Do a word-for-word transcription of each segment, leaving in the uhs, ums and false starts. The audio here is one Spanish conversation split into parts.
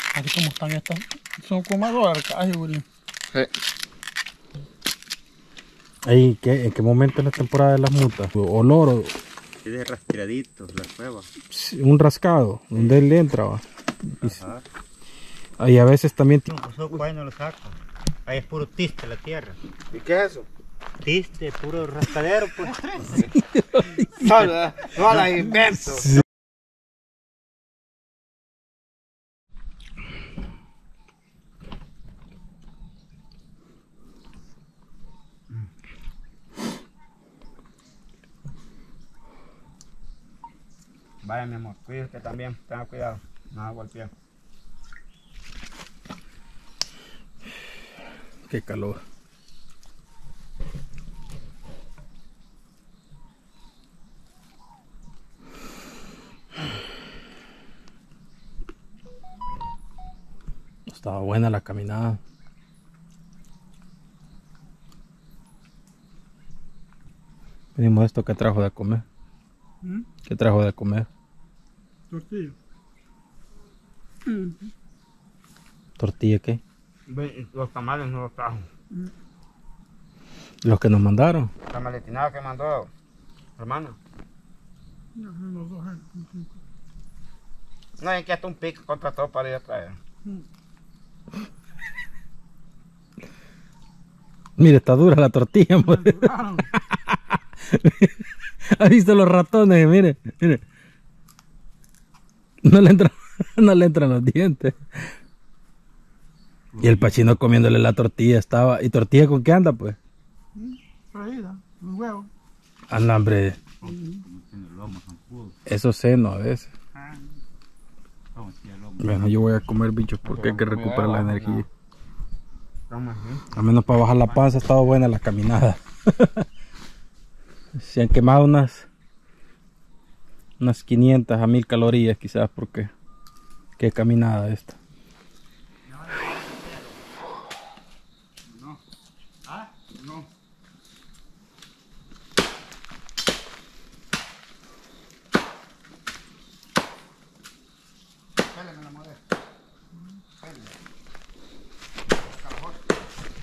Así como están estas. Son como más dólares, ay, William. Sí. Ahí, ¿qué, ¿en qué momento es la temporada de las mutas? Olor, o Es de rastreaditos la cueva. un rascado, donde él entra, va. Ajá. Ahí a veces también... No, pues eso pues no lo saco. Ahí es puro tiste la tierra. ¿Y qué es eso? Tiste, puro rascadero, pues. No, no, no la invento. Sí. Vaya, mi amor, cuídate también, tenga cuidado, no hago el pie. Qué calor. Estaba buena la caminada. Venimos esto que trajo de comer. ¿Mm? ¿Qué trajo de comer? Tortilla. ¿Tortilla qué? Los tamales no los trajo. Los que nos mandaron. La maletinada que mandó, hermano. No, no, los dos, eh. No, es que hasta un pico contrató para ir a traer. Mire, está dura la tortilla. Me Pues. duraron. ¿Ha visto los ratones? Mire, mire. No le entran, no le entran los dientes. Y el Pachino comiéndole la tortilla estaba. ¿Y tortilla con qué anda, pues? Freída, un huevo. Anda, hombre. Eso seno a veces. Bueno, yo voy a comer bichos porque hay que recuperar la energía. Al menos para bajar la panza ha estado buena la caminada. Se han quemado unas unas quinientas a mil calorías quizás, porque qué caminada esta. No. Ah, no. Péleme la madera. Péleme. Calabozo.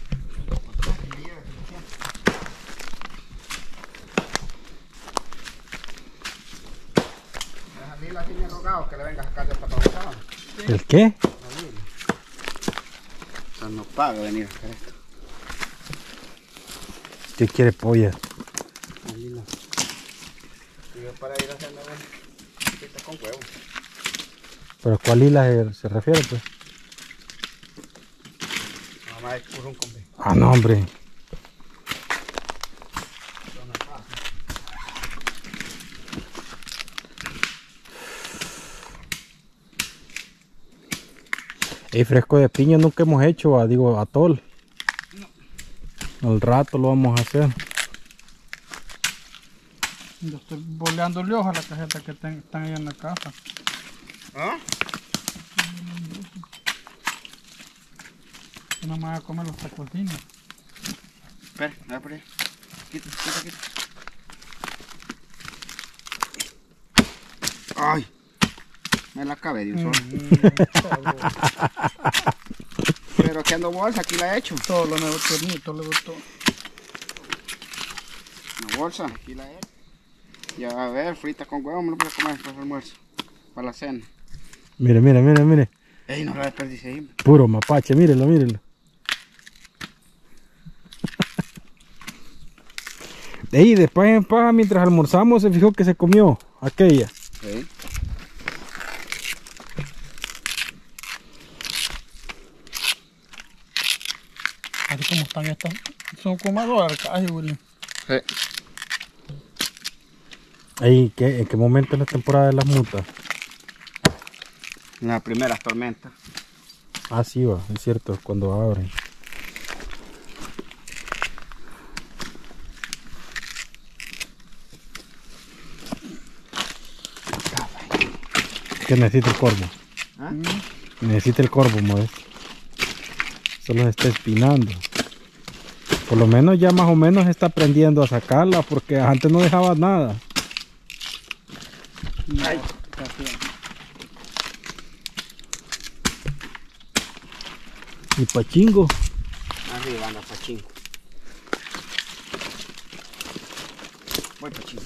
Lila tiene rogado que le venga a sacar de patología. ¿El qué? O sea, no paga venir a hacer esto. ¿Qué quiere polla? Lila. Y yo para ir haciendo una con huevo. ¿Pero cuál isla se, se refiere, pues? Mamá es puro un combi. Ah, no, hombre. El fresco de piña nunca hemos hecho, ah, digo, atol. No. Al rato lo vamos a hacer. Yo estoy boleándole hoja a la cajeta que ten, están ahí en la casa. ¿Ah? No me voy a comer los tacocinos. Espera, dale por ahí. Quita, quita, quita. Ay, me la acabé de un solo. Pero aquí ando bolsa, aquí la he hecho. Todo lo nuevo tiernito le gustó. Una bolsa, aquí la he hecho. Ya a ver, frita con huevo, me lo voy a comer para el almuerzo, para la cena. Mire, mire, mire, mire. Ey, no la desperdicié. Puro mapache, mírenlo, mírenlo. Ey, después en paja, mientras almorzamos, se fijó que se comió aquella. Sí. Así como están estas. Son como más dólares, ay, William. Sí. Ahí, ¿qué, ¿en qué momento es la temporada de las mutas? En las primeras tormentas. Ah, sí, va, es cierto, cuando abren. ¿Qué necesita el corvo? ¿Ah? Necesita el corvo, modesto. Solo se está espinando. Por lo menos ya más o menos está aprendiendo a sacarla, porque antes no dejaba nada. Ay. Y Pachingo. Arriba anda Pachingo. Voy Pachingo.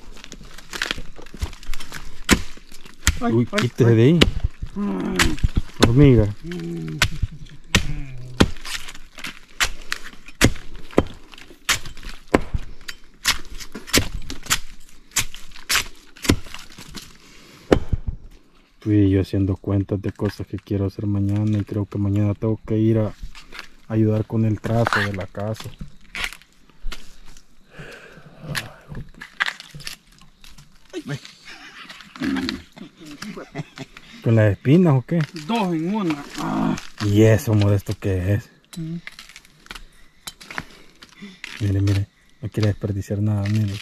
Ay, Uy, ay, quítese ay. de ahí. Hormiga. Fui yo haciendo cuentas de cosas que quiero hacer mañana y creo que mañana tengo que ir a ayudar con el trazo de la casa. ¿Con las espinas o qué? Dos en una. Ah. ¿Y eso, Modesto, qué es? Mm. Mire, mire, no quiere desperdiciar nada, mire.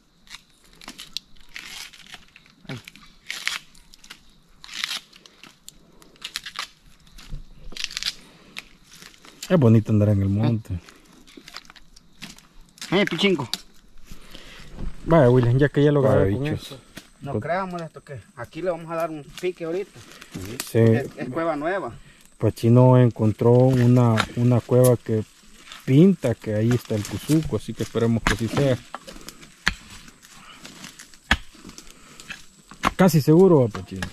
Es bonito andar en el monte. Eh, Pichingo. Vaya, William, ya que ya lo Vaya, grabé con bichos. eso. No creamos esto que aquí le vamos a dar un pique ahorita. Sí, Es, es cueva nueva. Pachino encontró una, una cueva que pinta que ahí está el Cuzuco, así que esperemos que así sea. Casi seguro, va, Pachino.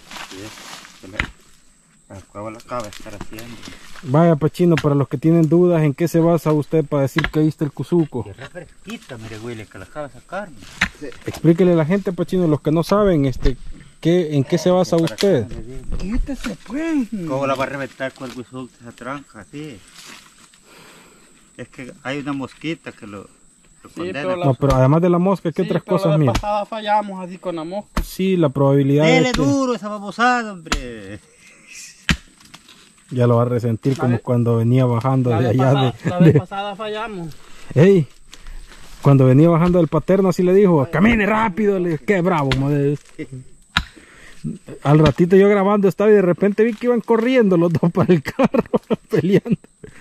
La cueva la acaba de estar haciendo. Vaya, Pachino, para los que tienen dudas, ¿en qué se basa usted para decir que ahí está el Cuzuco? Y refresquita, mire, Willy, que la acaba de sacar. Explíquele a la gente, Pachino, los que no saben, este, ¿qué, ¿en qué se basa Para usted? acá, le digo. Este se fue. ¿Cómo la va a reventar con el guisú de esa tranca? Así. Es que hay una mosquita que lo, lo condena. pero la- No, pero además de la mosca, ¿qué Sí, otras pero cosas, la vez mira? pasada fallamos así con la mosca. Sí, la probabilidad Dele es que duro esa babosada, hombre. ya lo va a resentir La como vez- cuando venía bajando La de vez, allá pasada, de... la vez de- pasada fallamos. ¡Ey! Cuando venía bajando del Paterno así le dijo, camine rápido, le dije, qué bravo, madre. Al ratito yo grabando estaba y de repente vi que iban corriendo los dos para el carro, peleando.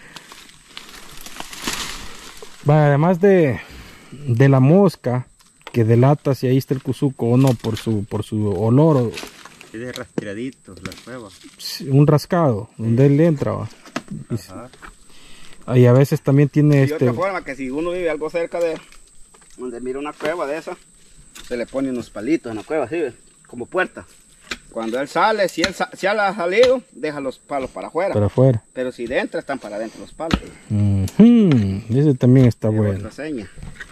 Va, además de, de la mosca, que delata si ahí está el Cuzuco o no, por su, por su olor, o- Es de rastreadito la cueva. un rascado, donde él entra, va. Ajá. Y a veces también tiene Y este... otra forma que si uno vive algo cerca de donde mira una cueva de esa, se le pone unos palitos en la cueva, así, ¿ve? Como puerta. Cuando él sale, si él, sa- si él ha salido, deja los palos para afuera. para afuera. Pero si dentro, están para adentro los palos. Ujú, ese también está Es bueno. otra seña.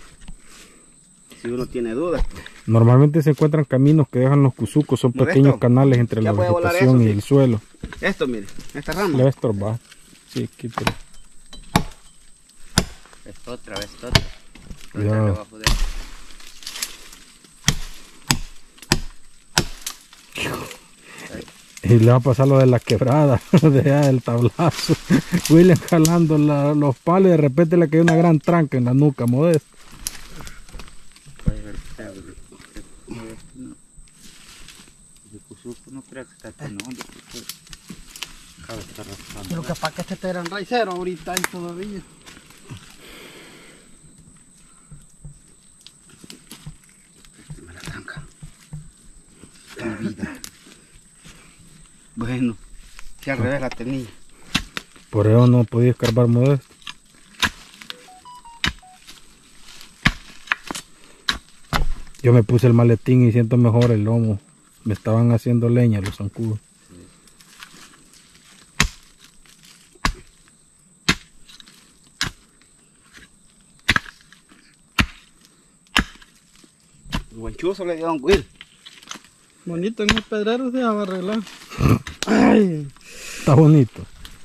Si uno tiene dudas. Pues. Normalmente se encuentran caminos que dejan los cuzucos, son Modesto, pequeños canales entre ya la puede volar vegetación eso, y sí. el suelo. Esto, mire, esta rama. Le va a estorbar. Sí, quítelo. Es otra vez, otra. Cuidado. Otra debajo de- Y le va a pasar lo de la quebrada, de allá del tablazo. William jalando la- los palos y de repente le cayó una gran tranca en la nuca, Modesto. Puede ver que está- no, no. El cuzuco no creo que está tan hondo, porque acaba de estar raspando. Pero capaz que este era un raicero ahorita y todavía. Me la tranca. Mi vida. Bueno, que al revés la tenía. Por eso no podía escarbar, Modesto. Yo me puse el maletín y siento mejor el lomo. Me estaban haciendo leña los zancudos. Buen chuzo le dio a Don Will. Bonito en el pedrero se va a arreglar. Ay, Está bonito.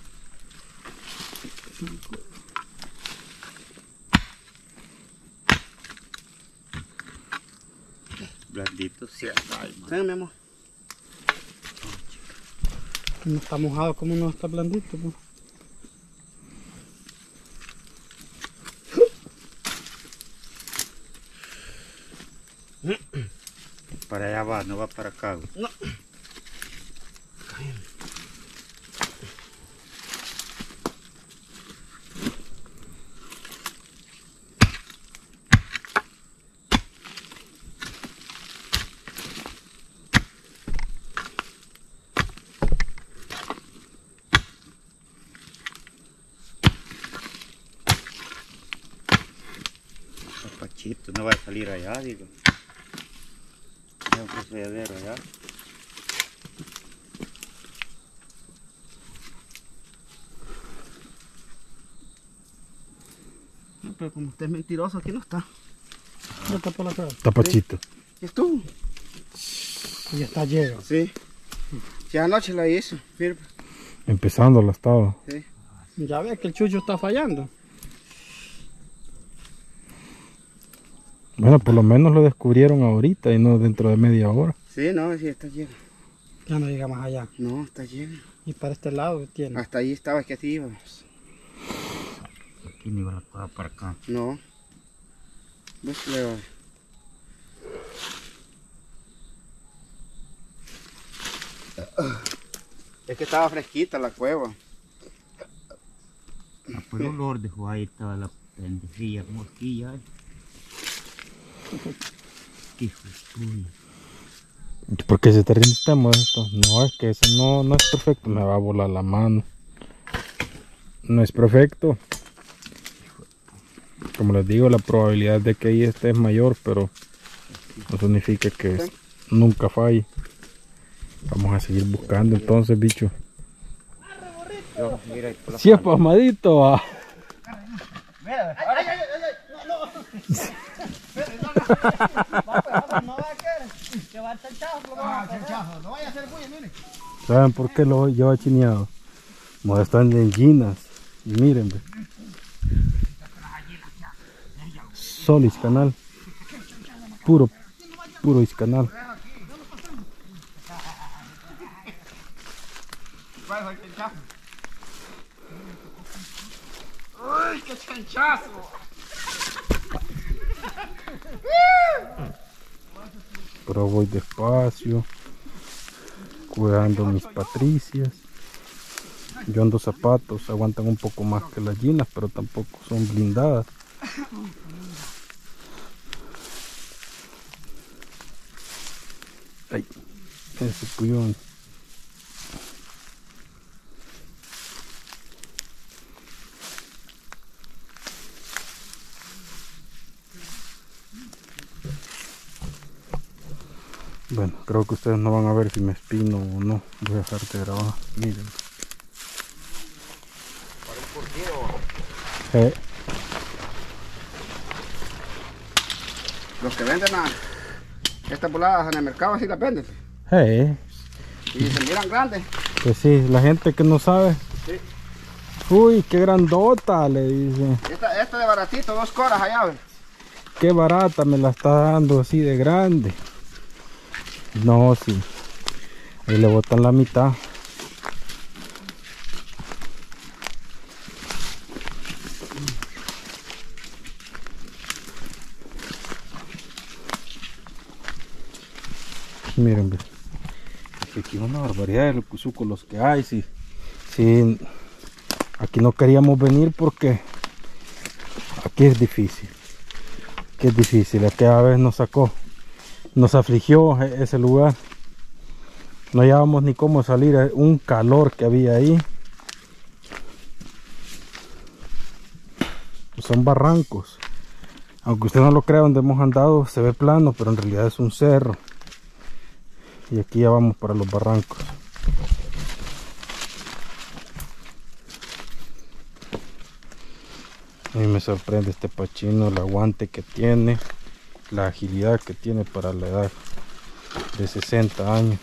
Blandito, sí. Ay, man. Sí, mi amor. no está mojado como no está blandito. Pues. Para allá va, no va para acá. Güey. No. Chito, no va a salir allá, digo. No, un fregadero allá. No, pero como usted es mentiroso, aquí no está. Ya está por la cara. Tapachito. ¿Y estuvo? Y ya está lleno. Sí. Si anoche la hizo, firme. Empezando la estaba. Sí. Ya ves que el chucho está fallando. Bueno, por lo menos lo descubrieron ahorita y no dentro de media hora. Sí, no, sí, está lleno. Ya no llega más allá. No, está lleno. Y para este lado tiene. Hasta ahí estaba, es que así íbamos. Aquí ni va a pagar para acá. No. ¿Ves, Leo? Es que estaba fresquita la cueva. Ah, por el olor de ahí estaba la pendejilla, mosquilla. ¿Eh? Qué hijo de puta. ¿Por qué se te rinde esto? No, es que eso no, no es perfecto. Me va a volar la mano. No es perfecto. Como les digo, la probabilidad de que ahí esté es mayor, pero no significa que Sí. nunca falle. Vamos a seguir buscando entonces, bicho. Yo voy a seguir ahí por la Si es falda. pasmadito, ah. Mira, ay, ay, ay, ay, no, no. No va a querer. Que va a echar chajo, lo va a echar chajo. No vaya a hacer bulla, mire. ¿Saben por qué lo lleva chineado? Como están en ginas. Y miren, ve. Sol Iscanal. Puro, puro Iscanal. Va a echar chajo. ¡Uy, qué chanchazo! Pero voy despacio. Cuidando mis patricias. Yo ando zapatos, aguantan un poco más que las ginas, pero tampoco son blindadas. Ay, ese puyón. Bueno, creo que ustedes no van a ver si me espino o no. Voy a dejar de grabar. Miren. Eh, Los que venden a estas voladas en el mercado así las venden. eh, Y se miran grandes. pues sí, la gente que no sabe. Sí. Uy, qué grandota, le dice. Esta, esta de baratito, dos coras allá, ¿ves? Qué barata me la está dando así de grande. No, sí. Ahí le botan la mitad. Miren, ve. Aquí una barbaridad de cuzucos los que hay. Sí, sí. Aquí no queríamos venir porque aquí es difícil. Aquí es difícil. Aquella vez nos sacó, nos afligió ese lugar. No hallábamos ni cómo salir. Un calor que había ahí. Son barrancos. Aunque usted no lo crea, donde hemos andado se ve plano, pero en realidad es un cerro. Y aquí ya vamos para los barrancos. A mí me sorprende este pachino, el aguante que tiene, la agilidad que tiene para la edad de sesenta años.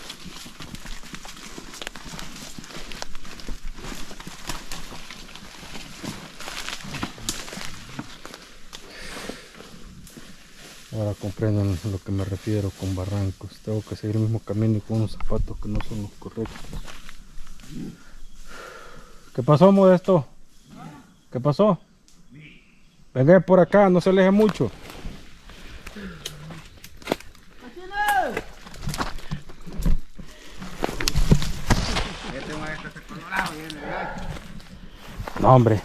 Ahora comprenden a lo que me refiero con barrancos. Tengo que seguir el mismo camino y con unos zapatos que no son los correctos. ¿Qué pasó, Modesto? ¿Qué pasó? Venga por acá, no se aleje mucho. Este maestro está colorado, viene, ¿verdad? No, hombre.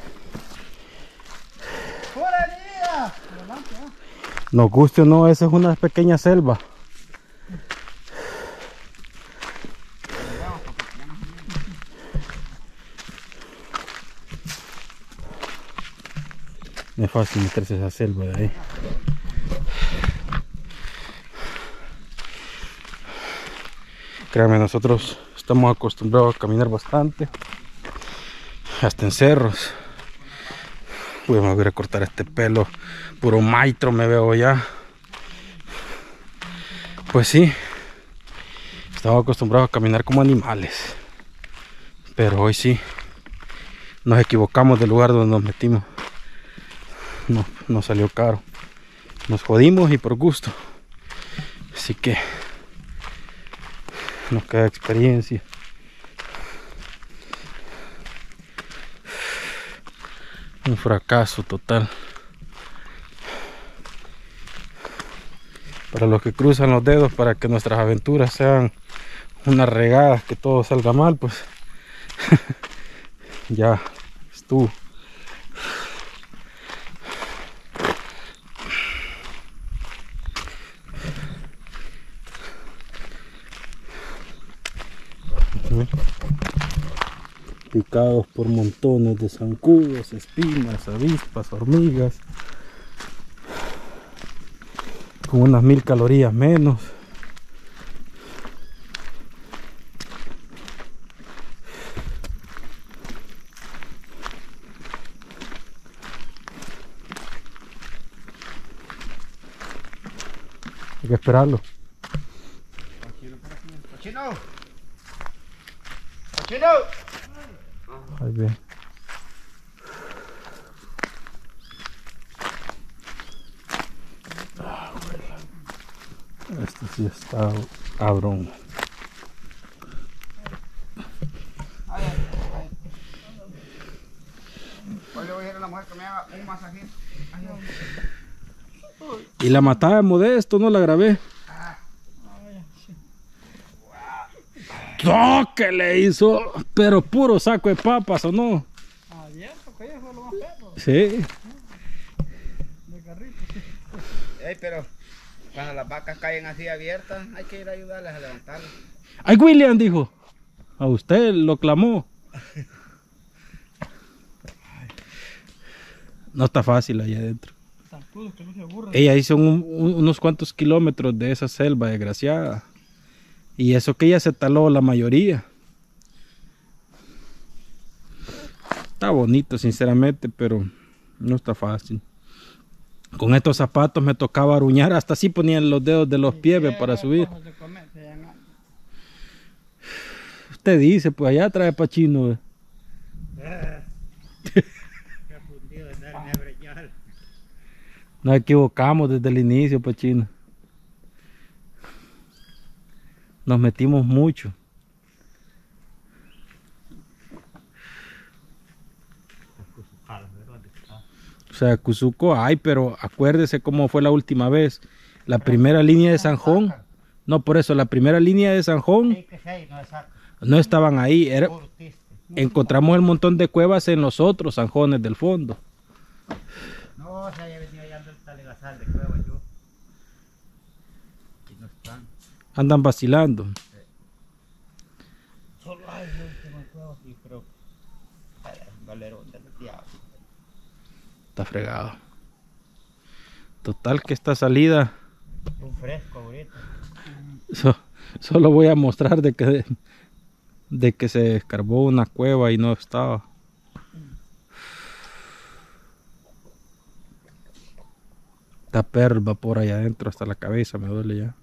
Nos guste o no, esa es una pequeña selva. No es fácil meterse a esa selva de ahí. Créanme, nosotros estamos acostumbrados a caminar bastante, hasta en cerros. Uy, me voy a recortar este pelo, puro maitro me veo ya. Pues sí, estamos acostumbrados a caminar como animales, pero hoy sí nos equivocamos del lugar donde nos metimos. No, nos salió caro, nos jodimos y por gusto, así que nos queda experiencia. Un fracaso total. Para los que cruzan los dedos para que nuestras aventuras sean unas regadas, que todo salga mal, pues ya estuvo. Picados por montones de zancudos, espinas, avispas, hormigas, con unas mil calorías menos. Hay que esperarlo. ¡Cochino! ¡Cochino! Ahí bien. Este sí está cabrón. Hoy le voy a ir a la mujer que me haga un masajito. Y la matada de Modesto no la grabé. ¡Oh, que le hizo! Pero puro saco de papas, ¿o no? Ayer, porque ella fue lo más perro. Sí. De carrito. Ey, pero cuando las vacas caen así abiertas, hay que ir a ayudarles a levantarlas. ¡Ay, William! Dijo. A usted lo clamó. No está fácil allá adentro. Zancudos que no se aburren. Ella hizo un- un- unos cuantos kilómetros de esa selva desgraciada. Y eso que ella se taló la mayoría. Está bonito, sinceramente, pero no está fácil. Con estos zapatos me tocaba aruñar, hasta así ponían los dedos de los pies ve, para subir. Usted dice, pues allá trae Pachino. Ve. Nos equivocamos desde el inicio, Pachino. Nos metimos mucho. O sea, Cuzuco hay, pero acuérdese cómo fue la última vez. La primera línea de Sanjón. No, por eso, la primera línea de Sanjón no estaban ahí. Era, encontramos el montón de cuevas en los otros Sanjones del fondo. No, o sea, ya venía hallando el talegazal de cueva yo. Y no están. Andan vacilando. Solo hay la última cueva aquí, pero un galerón del diablo. Está fregado. Total que esta salida Un fresco ahorita. so- solo voy a mostrar de que de que se escarbó una cueva y no estaba. Está perro el vapor allá adentro, hasta la cabeza me duele ya.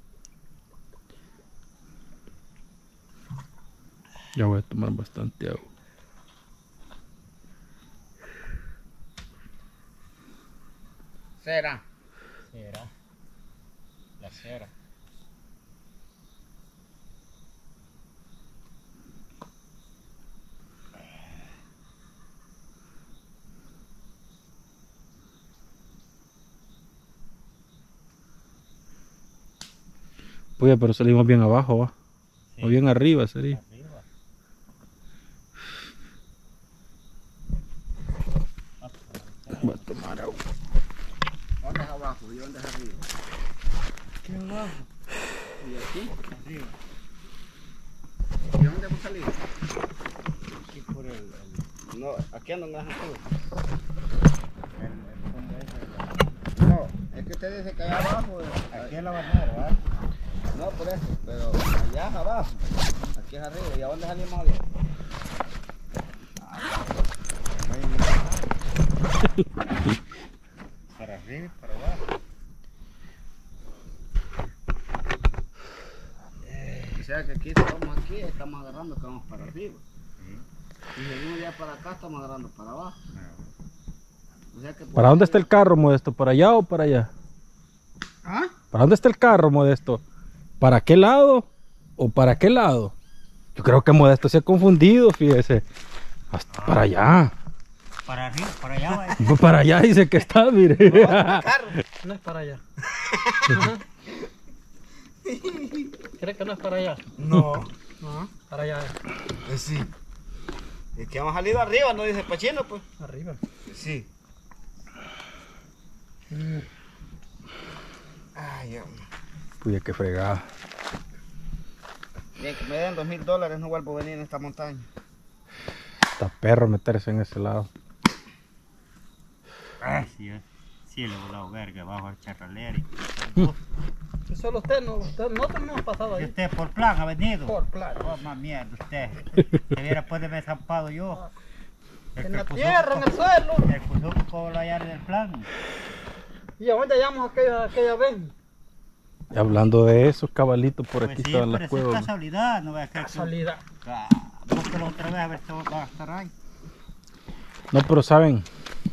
Ya voy a tomar bastante agua. Cera. Cera. La cera. Oye, pero salimos bien abajo, va. Sí. O bien arriba sería. Arriba. Voy a tomar agua. ¿Dónde es abajo y dónde es arriba? ¿Qué abajo? ¿Y aquí? Arriba. ¿Y dónde hemos salido? Aquí por el, el, No, aquí ando más arriba. el, el fondo ese. No, es que usted dice que allá abajo. eh, Aquí es la bandera, ¿verdad? No, por eso, pero allá abajo. Aquí es arriba. ¿Y a dónde salimos a ver? Para arriba y para abajo. O sea que aquí estamos aquí, estamos agarrando que vamos para arriba. Y de un día para acá estamos agarrando para abajo. O sea que ¿Para dónde está el carro, Modesto? ¿Para allá o para allá? ¿Ah? ¿Para dónde está el carro, Modesto? ¿Para qué lado o para qué lado? Yo creo que Modesto se ha confundido, fíjese. Hasta para allá. Para arriba, para allá. Va. Pues para allá dice que está, mire. No es para allá. ¿Crees que no es para allá? no. No, para allá es. Pues sí. Es que hemos salido arriba, no dice Pachino, pues. Arriba. Sí. Ay, hombre. Puya, qué fregada. Bien, que me den dos mil dólares, no vuelvo a venir en esta montaña. Está perro meterse en ese lado. Ah, sí, yo- sí, le he volado verga bajo el charralero. Si solo usted no, usted, nosotros no hemos pasado ¿Y ahí. usted por plan ha venido? Por plan. Oh, más mierda, usted. Debiera poder haber zampado yo. El En la cuzuco- tierra, en el suelo. El cuzuco como lo hallar del plan. ¿Y a dónde hallamos aquella, aquella vez? Y hablando de esos cabalitos por Pues aquí sí, estaban pero las esa es cuevas. casualidad, no veas que... Casualidad. Ah, búscalo otra vez a ver si va a estar ahí. No, pero saben,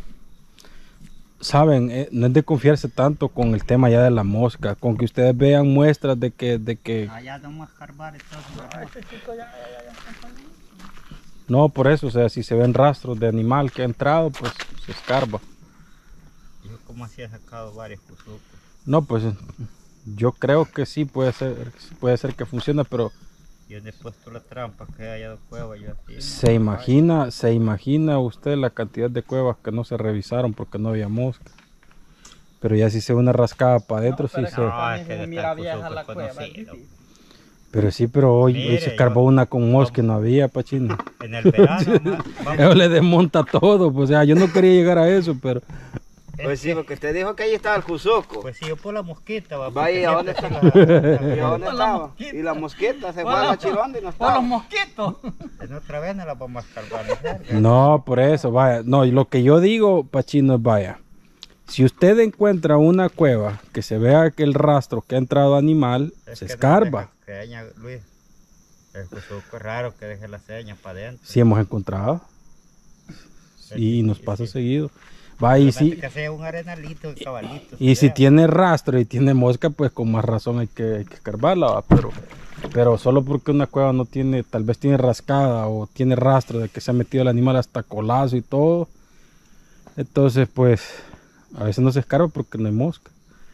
saben, eh, no es de confiarse tanto con el tema ya de la mosca, con que ustedes vean muestras de que, de que, Allá vamos a escarbar entonces. Este chico ya, ya, ya, ya. no, por eso, o sea, si se ven rastros de animal que ha entrado, pues se escarba. Yo como así he sacado varios cuzucos. No, pues yo creo que sí puede ser, puede ser que funcione, pero Yo le he puesto las trampas que hay a cueva, yo así. se imagina, se imagina usted la cantidad de cuevas que no se revisaron porque no había mosca. Pero ya si se ve una rascada para adentro, sí pero se... no. No, es que Se de mira tal vieja cuzuco la es cueva, conocido. ¿sí? Pero sí, pero hoy, hoy Mire, se escarbó yo- una con mosca y no había, Pachino. En el verano, ma- vamos, Eso le desmonta todo, pues, o sea, yo no quería llegar a eso, pero... Pues sí, porque usted dijo que ahí estaba el Cuzuco. pues sí, yo por la mosquita, va. Va ahí, porque ¿a dónde siempre está? se la- ¿Y a dónde Por la estaba? mosquita. Y la mosquita se fue Por a la- la chironda y no Por los estaba. mosquitos. En otra vez no la vamos a escarbar. ¿no? Verga. No, por eso, vaya. No, y lo que yo digo, Pachino, es vaya. Si usted encuentra una cueva que se vea que el rastro que ha entrado animal, Es se que no escarba. deja seña, Luis. El cuzuco es raro que deje las señas para adentro. Si hemos encontrado. Y nos pasa seguido. Va, y si, Que sea un arenalito, un cabalito. y si sea. tiene rastro y tiene mosca, pues con más razón hay que, hay que escarbarla, ¿va? Pero, pero solo porque una cueva no tiene, tal vez tiene rascada o tiene rastro de que se ha metido el animal hasta colazo y todo. Entonces, pues, a veces no se escarba porque no hay mosca.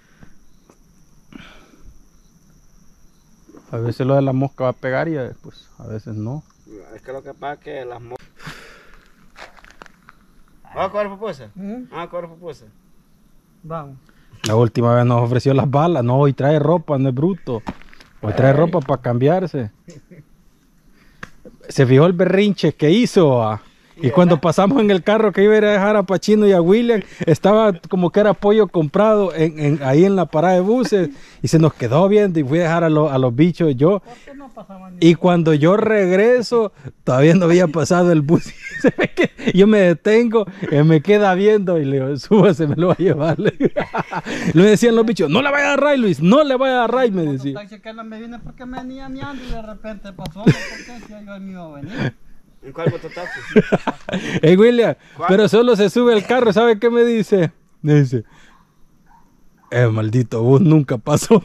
A veces lo de la mosca va a pegar y pues a veces no. Es que lo que pasa es que las moscas. ¿Vamos a coger pupusa? ¿Mm? Vamos a coger pupusa. Vamos. La última vez nos ofreció las balas. No, hoy trae ropa, no es bruto. Hoy trae ropa para cambiarse. Se fijó el berrinche que hizo. ah. Y cuando pasamos en el carro que iba a ir a dejar a Pachino y a William, estaba como que era pollo comprado en, en- ahí en la parada de buses. Y se nos quedó viendo y fui a dejar a, lo- a los bichos yo. ¿Por qué no pasaba ni? Y cuando yo regreso, todavía no había pasado el bus. Se me que- Yo me detengo, él me queda viendo y le digo, súbase, me lo va a llevar. Le decían los bichos, no le vaya a dar ray, Luis, no le vaya a dar ray, me decía. Taxi que no me vine porque me venía miando y de repente pasó. ¿Por qué? Si yo me iba a venir. ¿En cuál mototaxi? Hey, William, ¿Cuál? pero solo se sube al carro, ¿sabe qué me dice? Me dice, eh, maldito bus nunca pasó.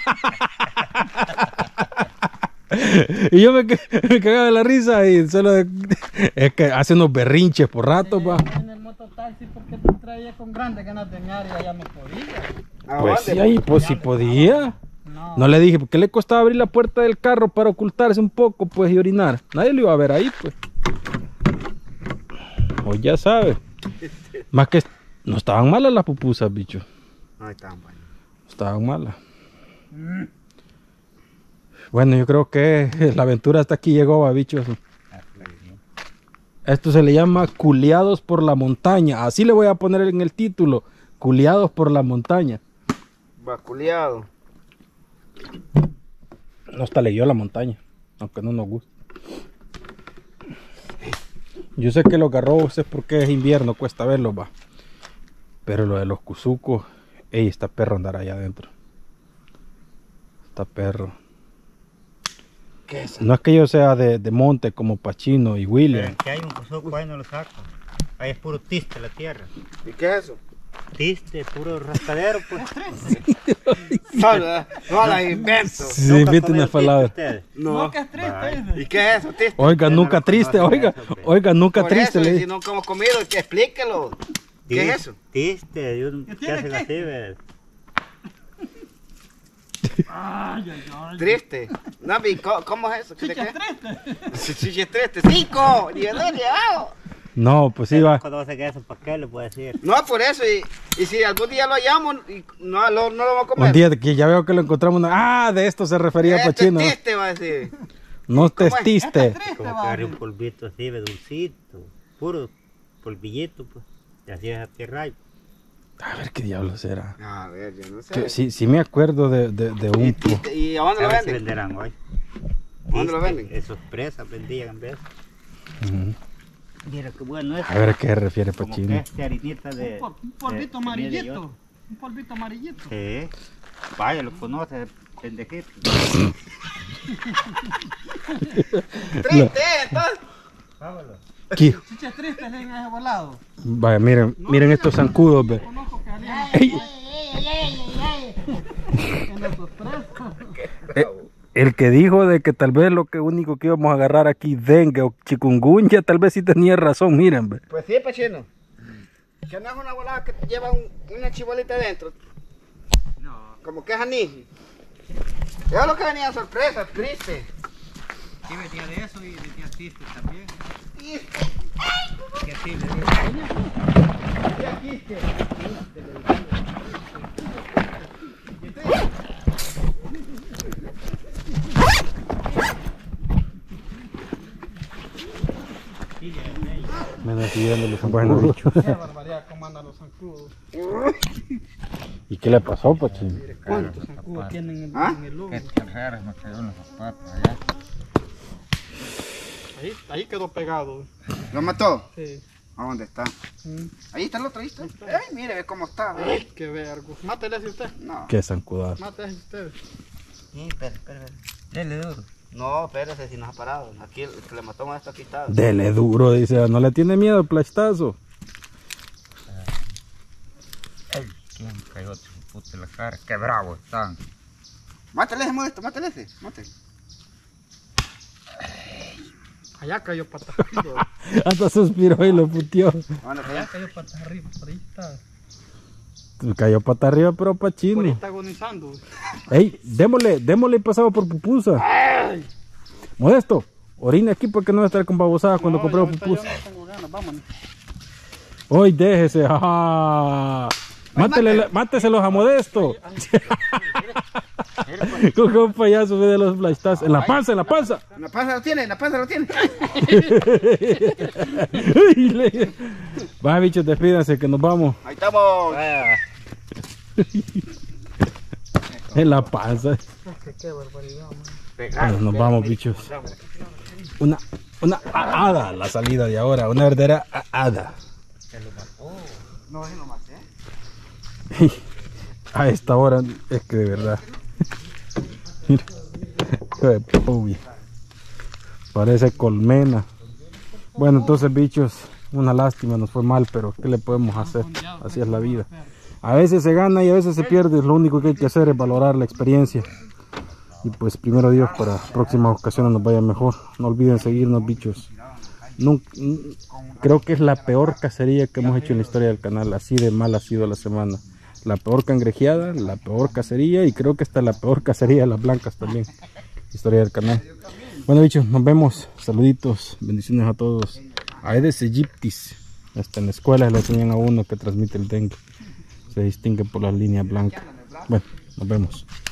Y yo me, ca- me cagaba de la risa y solo de- es que hace unos berrinches por rato, pa. En el mototaxi porque te traía con grandes ganas de mear y allá no podía. ¿A Pues dónde? sí, ahí pues sí podía. No. No le dije, ¿por qué le costaba abrir la puerta del carro para ocultarse un poco, pues, y orinar? Nadie lo iba a ver ahí, pues. Pues ya sabe. Más que no estaban malas las pupusas, bicho. Ahí están, bueno. No estaban malas. Bueno, yo creo que la aventura hasta aquí llegó, va, bichos. Esto se le llama Culeados por la montaña. Así le voy a poner en el título. Culeados por la montaña. Vaculeado. hasta leyó la montaña, aunque no nos gusta. Yo sé que los garrobos es porque es invierno, cuesta verlos, va. Pero lo de los cuzucos, ey, está perro andar allá adentro. Está perro. ¿Qué es? No es que yo sea de, de monte como Pachino y Pero William. es que hay un cuzuco ahí no lo saco. Ahí es puro tiste la tierra. ¿Y qué es eso? Tiste, puro rascadero, pues. Solo, no la invento. Sí, Nunca viste comido una tiste palabra. ustedes. No. que es triste. Vaya. dice. ¿Y qué es eso, tiste? Oiga, no nunca lo triste, conocen oiga. eso, hombre. Oiga, nunca Por triste. eso, le y si dije. nunca hemos comido, que explíquelo. ¿Qué es eso? Tiste, de un- ¿Qué ¿qué tiene hacen qué? así, ves? Ay, ay, ay. Triste. Navi, ¿cómo, cómo es eso? ¿Qué Chicha qué? es triste. Sí, sí, sí, es triste. Cinco. Nivel llegado. No, pues sí va. Cuando se queda eso, ¿para qué le puedo decir? No, por eso. Y, y si algún día lo hallamos, y no, lo, no lo vamos a comer. Un día que ya veo que lo encontramos. una- Ah, de esto se refería Este Pachino. es triste, va a decir. No te ¿Cómo es? estiste. Triste, Como que va. agarre un polvito así, de dulcito, puro polvillito, pues. Y así es a tierra. A ver qué diablos era. A ver, yo no sé. Que Sí, sí me acuerdo de, de, de ¿Y, un... po- y, y a dónde A lo ver si venden? venderán hoy. ¿Dónde lo Tiste, venden? Esos presas vendían en vez. Ujú. Mira qué bueno es. A ver a qué se refiere Como que Pachino. este harinita de... Un, pol- un polvito de- de miel de amarillito. yote. Un polvito amarillito. Sí. Vaya, lo conoces, pendejito. Triste, entonces. Vámonos. Aquí. Chicha es triste, le ese volado. Vaya, miren, miren estos zancudos, ve. Conozco que alguien Ey, en los sorpresas. eh, el que dijo de que tal vez lo que único que íbamos a agarrar aquí, dengue o chikungunya, tal vez sí tenía razón, miren, ve. Pues sí, Pachino. Que no es una volada que lleva un- una chibolita adentro. No, Como que es anís. Eso es lo que venía sorpresa, triste. sí venía de eso y venía tiste también. Y- Y así le digo. y aquí que- Me andan siguiendo los zancudos. Bueno, bicho. Qué barbaridad, cómo andan los zancudos. ¿Y qué le pasó, Pachino? ¿Cuántos zancudos tienen en, ¿Ah? en el lobo? Qué raras me quedó en los zapatos allá. Ahí, ahí quedó pegado. ¿Lo mató? Sí. ¿A dónde está? Mm. Ahí está el otro, ahí está. Ay, mire, ve cómo está. ve. Ay, qué vergo. Mátele ese usted. No, Qué zancudazo. Mátele ese usted. sí, espera, espera. espera. Dele duro. No, espérese, si nos ha parado. Aquí el que le mató a esto aquí está. Dele duro, dice. No le tiene miedo el plastazo. Ay, ¿quién cayó otro puto en la cara? Qué bravo están. Mátele ese modesto, mátele ese. Mátele. Allá cayó patas arriba. Hasta suspiró y lo puteó. ¿Dónde Allá está? cayó patas arriba. Por ahí está. Cayó pata arriba, pero Por ahí Pachino. está agonizando. Ey, démosle, démosle y pasado por pupusa. Modesto, orine aquí porque no va a estar con babosadas cuando No, compremos ya ahorita yo pupusa. no tengo ganas, vámonos. Hoy déjese, ajá. Mátele, la- máteselos a Modesto. Coge un payaso de los plastazos. En la panza, en la panza. En la panza lo tiene, en la panza lo tiene. Ay, le- Va, bichos, despídanse que nos vamos. Ahí estamos. En la panza. Qué barbaridad, man. Bueno, nos vamos, bichos. Una, una a- hada la salida de ahora. Una verdadera a- hada. No, es lo maté. A esta hora es que de verdad. Mira. Hijo de puya. Parece colmena. Bueno, entonces, bichos, una lástima, nos fue mal, pero ¿qué le podemos hacer? Así es la vida. A veces se gana y a veces se pierde. Lo único que hay que hacer es valorar la experiencia. Y pues primero Dios, para próximas ocasiones nos vaya mejor. No olviden seguirnos, bichos. Nunca, creo que es la peor cacería que hemos hecho en la historia del canal. Así de mal ha sido la semana. La peor cangrejeada, la peor cacería y creo que hasta la peor cacería de las blancas también. Historia del canal. Bueno, bichos, nos vemos. Saluditos, bendiciones a todos. Aedes aegyptis. Hasta en la escuela le enseñan a uno que transmite el dengue. Se distingue por las líneas blancas. Bueno, nos vemos.